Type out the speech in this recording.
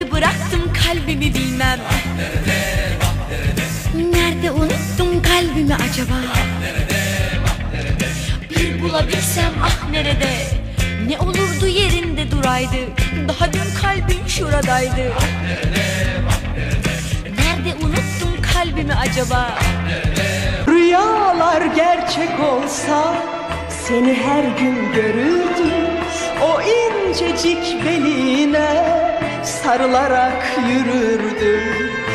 Bıraktım kalbimi bilmem. Nerede unuttum kalbimi acaba? Bir bulabilsem ah nerede? Ne olurdu yerinde duraydı. Daha dün kalbim şuradaydı. Nerede unuttum kalbimi acaba? Rüyalar gerçek olsa seni her gün görürdüm. O incecik beline sarılarak yürürdüm.